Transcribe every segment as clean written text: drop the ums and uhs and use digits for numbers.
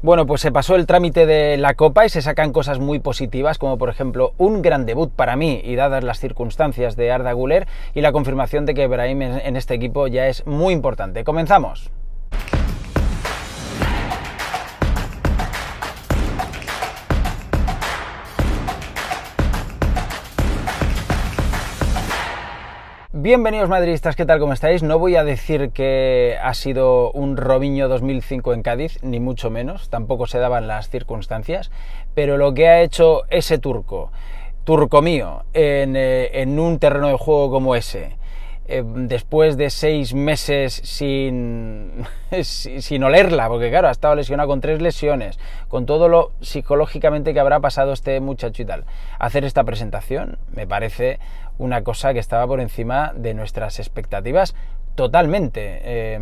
Bueno, pues se pasó el trámite de la Copa y se sacan cosas muy positivas, como por ejemplo un gran debut para mí y dadas las circunstancias de Arda Güler y la confirmación de que Brahim en este equipo ya es muy importante. ¡Comenzamos! Bienvenidos madridistas, ¿qué tal? ¿Cómo estáis? No voy a decir que ha sido un Robinho 2005 en Cádiz, ni mucho menos, tampoco se daban las circunstancias, pero lo que ha hecho ese turco mío, en un terreno de juego como ese, después de 6 meses sin olerla, porque claro, ha estado lesionado con 3 lesiones, con todo lo psicológicamente que habrá pasado este muchacho y tal, hacer esta presentación me parece una cosa que estaba por encima de nuestras expectativas totalmente,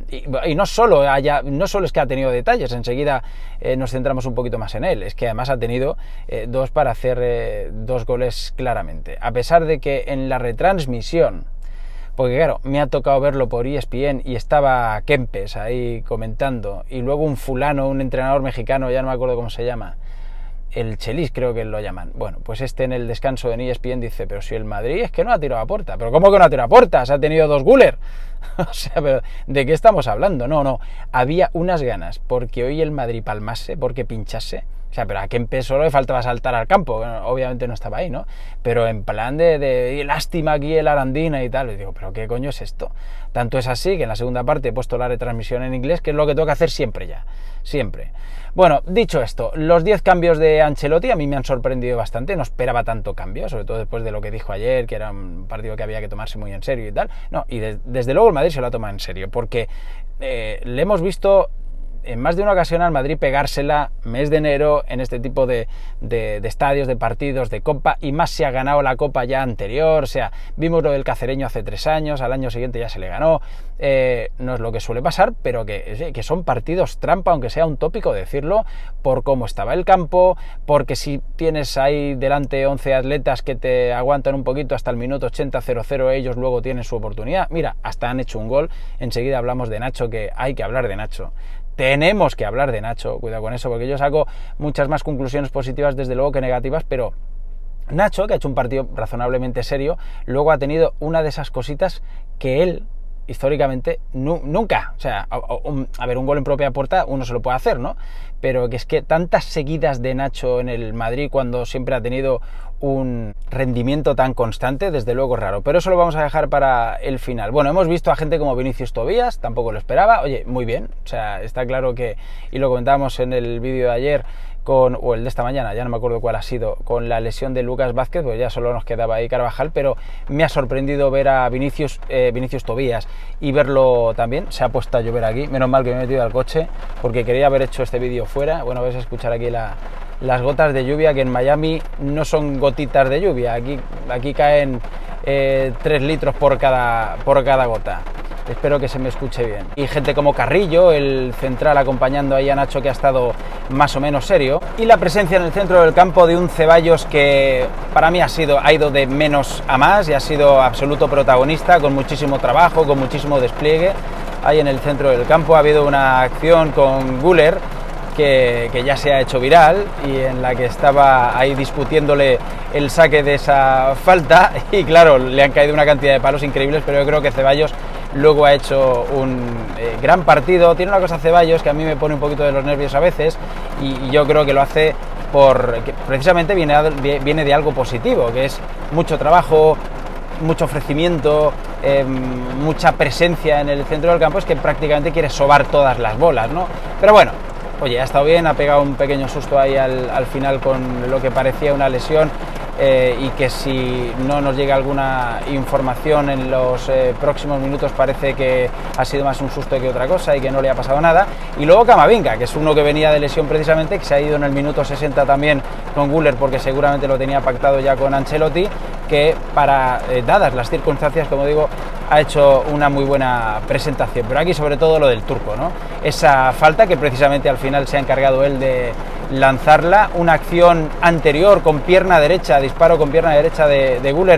y no solo es que ha tenido detalles, enseguida nos centramos un poquito más en él, es que además ha tenido 2 para hacer 2 goles claramente, a pesar de que en la retransmisión, porque claro, me ha tocado verlo por ESPN y estaba Kempes ahí comentando, y luego un fulano, un entrenador mexicano, ya no me acuerdo cómo se llama, el Chelis creo que lo llaman. Bueno, pues en el descanso en ESPN dice, pero si el Madrid es que no ha tirado a puerta. ¿Pero cómo que no ha tirado a puerta? Se ha tenido 2 Güler. O sea, pero ¿de qué estamos hablando? No, había unas ganas porque hoy el Madrid palmase, porque pinchase. O sea, pero a Kempes solo le faltaba saltar al campo, obviamente no estaba ahí, ¿no? Pero en plan de lástima aquí el Arandina y tal, y digo, ¿pero qué coño es esto? Tanto es así que en la segunda parte he puesto la retransmisión en inglés, que es lo que tengo que hacer siempre ya, siempre. Bueno, dicho esto, los 10 cambios de Ancelotti a mí me han sorprendido bastante, no esperaba tanto cambio, sobre todo después de lo que dijo ayer, que era un partido que había que tomarse muy en serio y tal. No, y desde luego el Madrid se lo ha tomado en serio, porque le hemos visto en más de una ocasión al Madrid pegársela mes de enero en este tipo de estadios, de partidos, de Copa, y más se ha ganado la Copa ya anterior. O sea, vimos lo del Cacereño hace 3 años, al año siguiente ya se le ganó, no es lo que suele pasar, pero que son partidos trampa, aunque sea un tópico decirlo, por cómo estaba el campo, porque si tienes ahí delante 11 atletas que te aguantan un poquito hasta el minuto 80, 0-0, ellos luego tienen su oportunidad. Mira, hasta han hecho un gol, enseguida hablamos de Nacho, que hay que hablar de Nacho. Tenemos que hablar de Nacho, cuidado con eso, porque yo saco muchas más conclusiones positivas desde luego que negativas, pero Nacho, que ha hecho un partido razonablemente serio, luego ha tenido una de esas cositas que él históricamente nunca, o sea, a ver, un gol en propia puerta uno se lo puede hacer, ¿no? Pero que es que tantas seguidas de Nacho en el Madrid cuando siempre ha tenido un rendimiento tan constante, desde luego es raro, pero eso lo vamos a dejar para el final. Bueno, hemos visto a gente como Vinicius Tobías, tampoco lo esperaba, oye, muy bien, o sea, está claro que, y lo comentábamos en el vídeo de ayer, o el de esta mañana, ya no me acuerdo cuál ha sido, con la lesión de Lucas Vázquez, pues ya solo nos quedaba ahí Carvajal, pero me ha sorprendido ver a Vinicius Tobías y verlo también. Se ha puesto a llover aquí, menos mal que me he metido al coche, porque quería haber hecho este vídeo fuera. Bueno, vais a escuchar aquí las gotas de lluvia, que en Miami no son gotitas de lluvia, aquí caen 3 litros por cada gota. Espero que se me escuche bien. Y gente como Carrillo, el central, acompañando ahí a Nacho, que ha estado más o menos serio. Y la presencia en el centro del campo de un Ceballos que para mí ha ido de menos a más y ha sido absoluto protagonista, con muchísimo trabajo, con muchísimo despliegue. Ahí en el centro del campo ha habido una acción con Güler que ya se ha hecho viral y en la que estaba ahí discutiéndole el saque de esa falta, y claro, le han caído una cantidad de palos increíbles, pero yo creo que Ceballos luego ha hecho un gran partido. Tiene una cosa Ceballos que a mí me pone un poquito de los nervios a veces, y yo creo que lo hace porque precisamente viene de algo positivo, que es mucho trabajo, mucho ofrecimiento, mucha presencia en el centro del campo, es que prácticamente quiere sobar todas las bolas, ¿no? Pero bueno, oye, ha estado bien, ha pegado un pequeño susto ahí al final con lo que parecía una lesión, y que si no nos llega alguna información en los próximos minutos parece que ha sido más un susto que otra cosa y que no le ha pasado nada. Y luego Camavinga, que es uno que venía de lesión precisamente, que se ha ido en el minuto 60 también con Güler, porque seguramente lo tenía pactado ya con Ancelotti, que dadas las circunstancias, como digo, ha hecho una muy buena presentación. Pero aquí sobre todo lo del turco, ¿no? Esa falta que precisamente al final se ha encargado él de lanzarla, una acción anterior con pierna derecha, disparo con pierna derecha de Güler,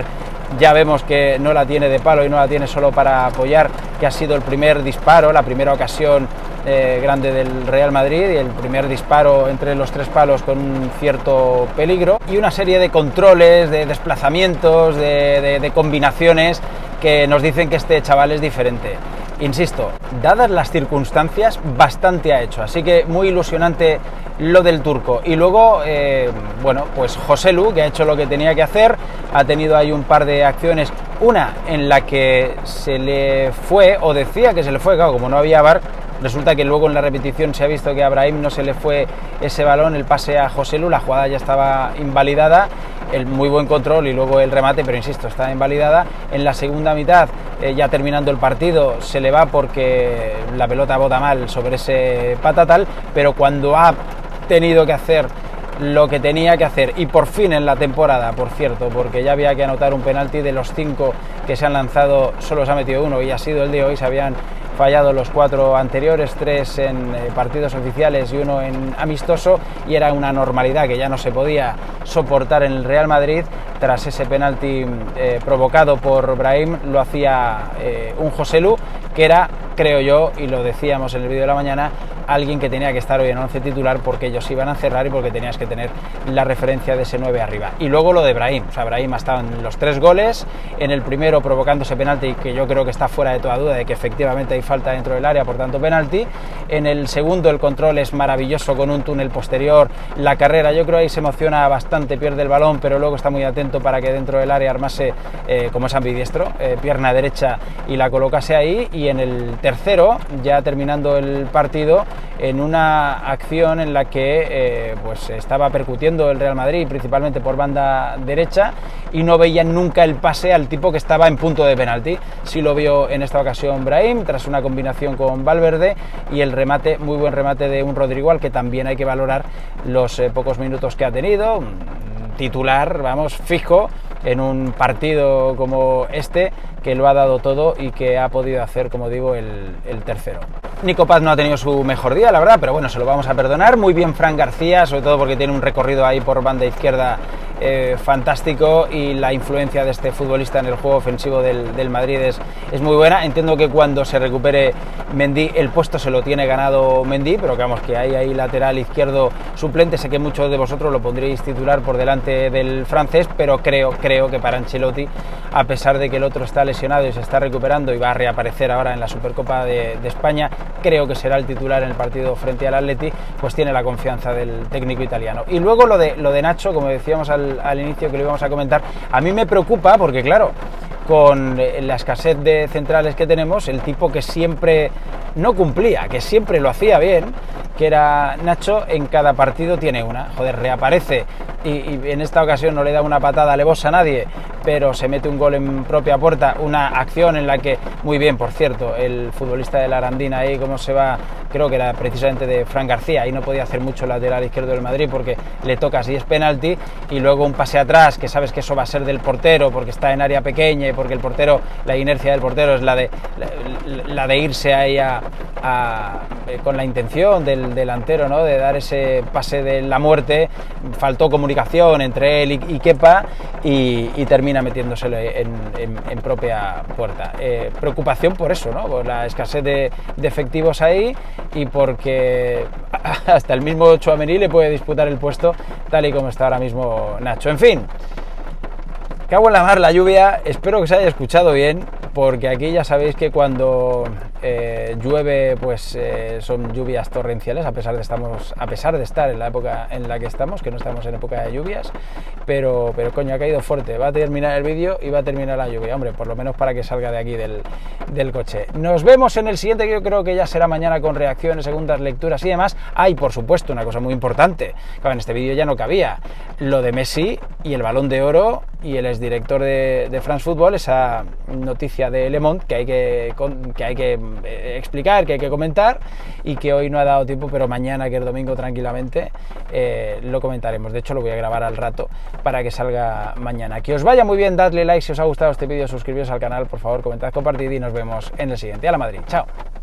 ya vemos que no la tiene de palo y no la tiene solo para apoyar, que ha sido el primer disparo, la primera ocasión grande del Real Madrid y el primer disparo entre los tres palos con un cierto peligro, y una serie de controles, de desplazamientos, de combinaciones que nos dicen que este chaval es diferente. Insisto, dadas las circunstancias, bastante ha hecho, así que muy ilusionante lo del turco. Y luego, bueno, pues Joselu, que ha hecho lo que tenía que hacer, ha tenido ahí un par de acciones, una en la que se le fue, o decía que se le fue, claro, como no había VAR, resulta que luego en la repetición se ha visto que a Brahim no se le fue ese balón, el pase a Joselu, la jugada ya estaba invalidada, el muy buen control y luego el remate, pero insisto, está invalidada. En la segunda mitad, ya terminando el partido, se le va porque la pelota bota mal sobre ese patatal, pero cuando ha tenido que hacer lo que tenía que hacer, y por fin en la temporada, por cierto, porque ya había que anotar un penalti, de los 5 que se han lanzado solo se ha metido uno y ha sido el de hoy, se habían fallado los 4 anteriores, 3 en partidos oficiales y 1 en amistoso, y era una normalidad que ya no se podía soportar en el Real Madrid. Tras ese penalti provocado por Brahim, lo hacía un Joselu, que era, creo yo, y lo decíamos en el vídeo de la mañana, alguien que tenía que estar hoy en 11 titular, porque ellos iban a cerrar y porque tenías que tener la referencia de ese 9 arriba. Y luego lo de Brahim, o sea, Brahim ha estado en los 3 goles, en el primero provocando ese penalti, que yo creo que está fuera de toda duda de que efectivamente hay falta dentro del área, por tanto penalti. En el segundo el control es maravilloso con un túnel posterior, la carrera, yo creo ahí se emociona bastante, pierde el balón, pero luego está muy atento para que dentro del área armase, como es ambidiestro, pierna derecha y la colocase ahí. Y en el tercero, ya terminando el partido, en una acción en la que pues estaba percutiendo el Real Madrid, principalmente por banda derecha, y no veían nunca el pase al tipo que estaba en punto de penalti. Sí lo vio en esta ocasión Brahim, tras una combinación con Valverde, y el remate, muy buen remate de un Rodrigo, al que también hay que valorar los pocos minutos que ha tenido, titular, vamos, fijo, en un partido como este, que lo ha dado todo y que ha podido hacer, como digo, el tercero. Nico Paz no ha tenido su mejor día, la verdad, pero bueno, se lo vamos a perdonar. Muy bien Fran García, sobre todo porque tiene un recorrido ahí por banda izquierda fantástico, y la influencia de este futbolista en el juego ofensivo del Madrid es muy buena. Entiendo que cuando se recupere Mendy, el puesto se lo tiene ganado Mendy, pero que vamos, que hay ahí lateral izquierdo suplente. Sé que muchos de vosotros lo pondréis titular por delante del francés, pero creo que para Ancelotti, a pesar de que el otro está lesionado y se está recuperando y va a reaparecer ahora en la Supercopa de España, creo que será el titular en el partido frente al Atleti, pues tiene la confianza del técnico italiano. Y luego lo de Nacho, como decíamos al inicio que lo íbamos a comentar, a mí me preocupa porque, claro, con la escasez de centrales que tenemos, el tipo que siempre no cumplía, que siempre lo hacía bien, que era Nacho, en cada partido tiene una. Joder, reaparece y en esta ocasión no le da una patada alevosa a nadie, pero se mete un gol en propia puerta, una acción en la que, muy bien, por cierto, el futbolista de la Arandina ahí, cómo se va, creo que era precisamente de Fran García, ahí no podía hacer mucho el lateral izquierdo del Madrid porque le toca si es penalti, y luego un pase atrás, que sabes que eso va a ser del portero porque está en área pequeña y porque el portero, la inercia del portero es la de irse ahí con la intención del delantero, ¿no?, de dar ese pase de la muerte. Faltó comunicación entre él y Kepa, y termina metiéndosele en propia puerta. Preocupación por eso, ¿no?, por la escasez de efectivos ahí, y porque hasta el mismo Tchouaméni le puede disputar el puesto tal y como está ahora mismo Nacho. En fin, cago en la mar la lluvia, espero que se haya escuchado bien, porque aquí ya sabéis que cuando llueve pues son lluvias torrenciales, a pesar de estar en la época en la que estamos, que no estamos en época de lluvias, pero coño, ha caído fuerte. Va a terminar el vídeo y va a terminar la lluvia, hombre, por lo menos para que salga de aquí del coche. Nos vemos en el siguiente, que yo creo que ya será mañana, con reacciones, segundas lecturas y demás. Hay, por supuesto, una cosa muy importante, claro, en este vídeo ya no cabía, lo de Messi y el Balón de Oro y el exdirector de France Football, esa noticia de Le Monde que hay que explicar, que hay que comentar, y que hoy no ha dado tiempo, pero mañana, que es domingo, tranquilamente lo comentaremos. De hecho, lo voy a grabar al rato para que salga mañana. Que os vaya muy bien, dadle like si os ha gustado este vídeo, suscribiros al canal, por favor, comentad, compartid, y nos vemos en el siguiente. A la Madrid, chao.